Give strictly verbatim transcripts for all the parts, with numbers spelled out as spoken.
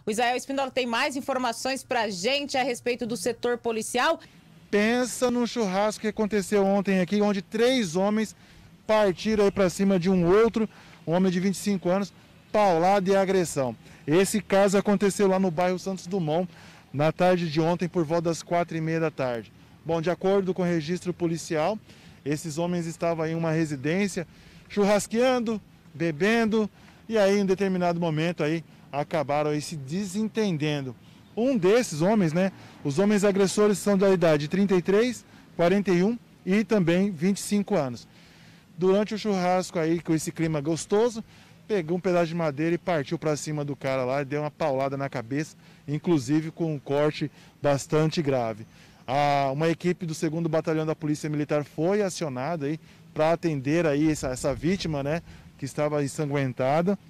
O Israel Espíndola tem mais informações pra gente a respeito do setor policial. Pensa no churrasco que aconteceu ontem aqui, onde três homens partiram aí para cima de um outro, um homem de vinte e cinco anos, paulada e agressão. Esse caso aconteceu lá no bairro Santos Dumont, na tarde de ontem, por volta das quatro e meia da tarde. Bom, de acordo com o registro policial, esses homens estavam em uma residência, churrasqueando, bebendo, e aí em determinado momento aí acabaram aí se desentendendo. Um desses homens, né, os homens agressores são da idade de trinta e três, quarenta e um e também vinte e cinco anos. Durante o churrasco aí, com esse clima gostoso, pegou um pedaço de madeira e partiu para cima do cara lá, e deu uma paulada na cabeça, inclusive com um corte bastante grave. Ah, uma equipe do segundo Batalhão da Polícia Militar foi acionada aí para atender aí essa, essa vítima, né, que estava ensanguentada,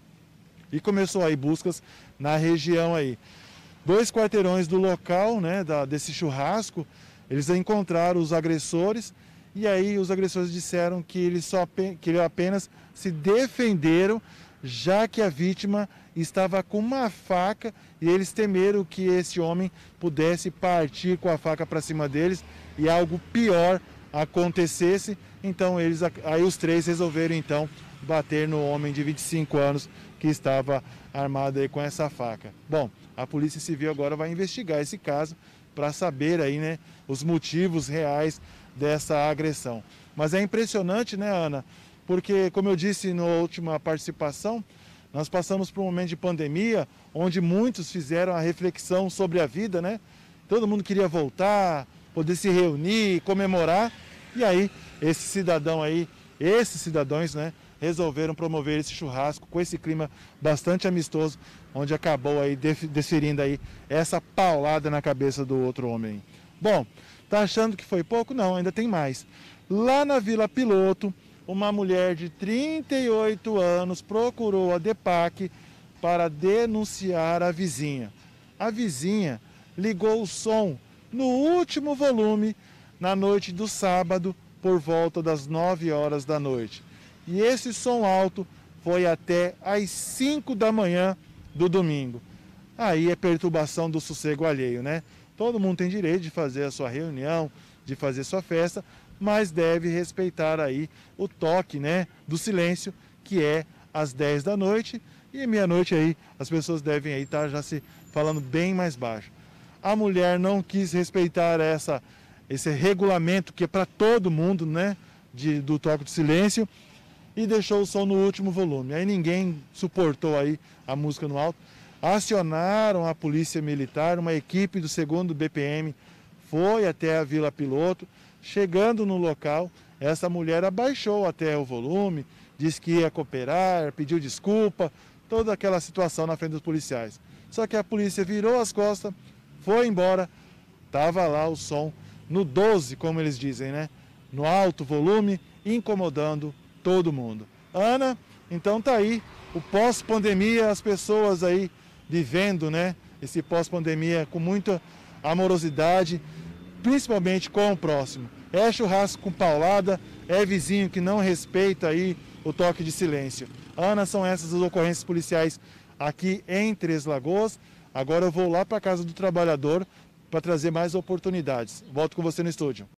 e começou aí buscas na região aí. Dois quarteirões do local, né, da, desse churrasco, eles encontraram os agressores, e aí os agressores disseram que eles, só, que eles apenas se defenderam, já que a vítima estava com uma faca e eles temeram que esse homem pudesse partir com a faca para cima deles e algo pior acontecesse. Então eles, aí os três resolveram então bater no homem de vinte e cinco anos que estava armado aí com essa faca. Bom, a Polícia Civil agora vai investigar esse caso para saber aí, né, os motivos reais dessa agressão. Mas é impressionante, né, Ana? Porque, como eu disse na última participação, nós passamos por um momento de pandemia onde muitos fizeram a reflexão sobre a vida, né? Todo mundo queria voltar, poder se reunir, comemorar, e aí esse cidadão aí, esses cidadãos, né, resolveram promover esse churrasco com esse clima bastante amistoso, onde acabou aí desferindo aí essa paulada na cabeça do outro homem. Bom, tá achando que foi pouco? Não, ainda tem mais. Lá na Vila Piloto, uma mulher de trinta e oito anos procurou a DEPAC para denunciar a vizinha. A vizinha ligou o som no último volume na noite do sábado, por volta das nove horas da noite. E esse som alto foi até às cinco da manhã do domingo. Aí é perturbação do sossego alheio, né? Todo mundo tem direito de fazer a sua reunião, de fazer sua festa, mas deve respeitar aí o toque, né, do silêncio, que é às dez da noite, e meia-noite aí as pessoas devem aí estar já se falando bem mais baixo. A mulher não quis respeitar essa, esse regulamento que é para todo mundo, né, de, do toque de silêncio, e deixou o som no último volume. Aí ninguém suportou aí a música no alto. Acionaram a Polícia Militar, uma equipe do segundo B P M foi até a Vila Piloto. Chegando no local, essa mulher abaixou até o volume, disse que ia cooperar, pediu desculpa, toda aquela situação na frente dos policiais. Só que a polícia virou as costas, foi embora, estava lá o som no doze, como eles dizem, né? No alto volume, incomodando todo mundo. Ana, então tá aí, o pós-pandemia, as pessoas aí vivendo, né, esse pós-pandemia com muita amorosidade, principalmente com o próximo. É churrasco com paulada, é vizinho que não respeita aí o toque de silêncio. Ana, são essas as ocorrências policiais aqui em Três Lagoas. Agora eu vou lá para a Casa do Trabalhador para trazer mais oportunidades. Volto com você no estúdio.